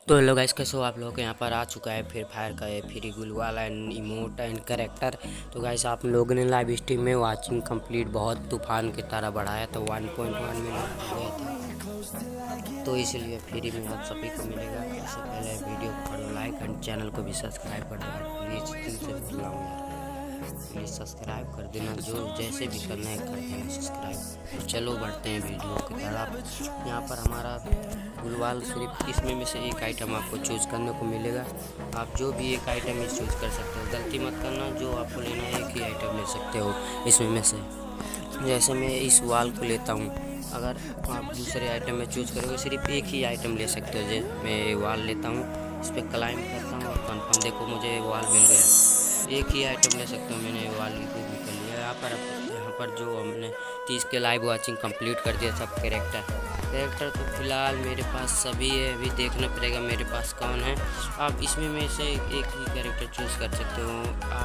तो hello guys, कैसे हो आप लोग। यहाँ पर आ चुका है फ्री फायर का free gloo wall and emote and character. तो गाइस आप लोगों ने लाइव स्ट्रीम में वाचिंग कंप्लीट बहुत तूफान की तरह बढ़ाया तो 1.1 मिलियन हो गया था, तो इसलिए फ्री में आप सभी को मिलेगा। इससे पहले वीडियो को लाइक एंड चैनल को भी सब्सक्राइब कर देना प्लीज़। दिल से बोल रहा हूँ यार, प्लीज़ सब्सक्राइब कर देना, जो जैसे भी करना है कर देना सब्सक्राइब। तो चलो बढ़ते हैं वीडियो की तरफ। यहाँ पर हमारा गुलवाल सिर्फ इसमें में से एक आइटम आपको चूज़ करने को मिलेगा। आप जो भी एक आइटम ही चूज़ कर सकते हो, गलती मत करना। जो आपको लेना है एक ही आइटम ले सकते हो इसमें में से। जैसे मैं इस वाल को लेता हूँ, अगर आप दूसरे आइटम में चूज़ करोगे सिर्फ एक ही आइटम ले सकते हो। जैसे मैं ये वाल लेता हूँ, इस पर क्लाइम करता हूँ और कन्फर्म, देखो मुझे वाल मिल गया। एक ही आइटम ले सकते हो, मैंने वाल भी कर लिया। यहाँ पर जो हमने 30 के लाइव वाचिंग कंप्लीट कर दिया सब कैरेक्टर तो फिलहाल मेरे पास सभी है। अभी देखना पड़ेगा मेरे पास कौन है। आप इसमें में से एक ही कैरेक्टर चूज़ कर सकते हो।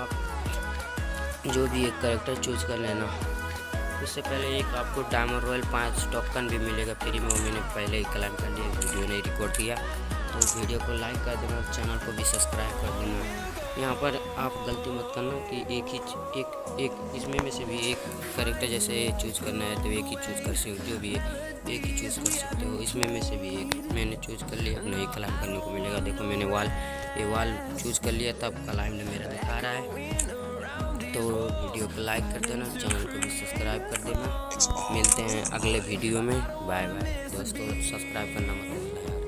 आप जो भी एक कैरेक्टर चूज़ कर लेना। इससे पहले एक आपको डायमंड रॉयल 5 टोकन भी मिलेगा फ्री में, वो मैंने पहले ही क्लेम कर लिया, वीडियो नहीं रिकॉर्ड किया। तो वीडियो को लाइक कर देना, चैनल को भी सब्सक्राइब कर देना। यहाँ पर आप गलती मत करना कि एक इसमें में से भी एक कैरेक्टर जैसे चूज़ करना है तो एक ही चूज़ कर सकते हो, जो भी एक ही चूज़ कर सकते हो। इसमें में से भी एक मैंने चूज़ कर लिया, अपना ही क्लाइम करने को मिलेगा। देखो मैंने ये वाल चूज़ कर लिया, तब क्लाइम ने मेरा दिखा रहा है। तो वीडियो को लाइक कर देना, चैनल को भी सब्सक्राइब कर देना। मिलते हैं अगले वीडियो में, बाय बाय दोस्तों। सब्सक्राइब करना मत भूलना।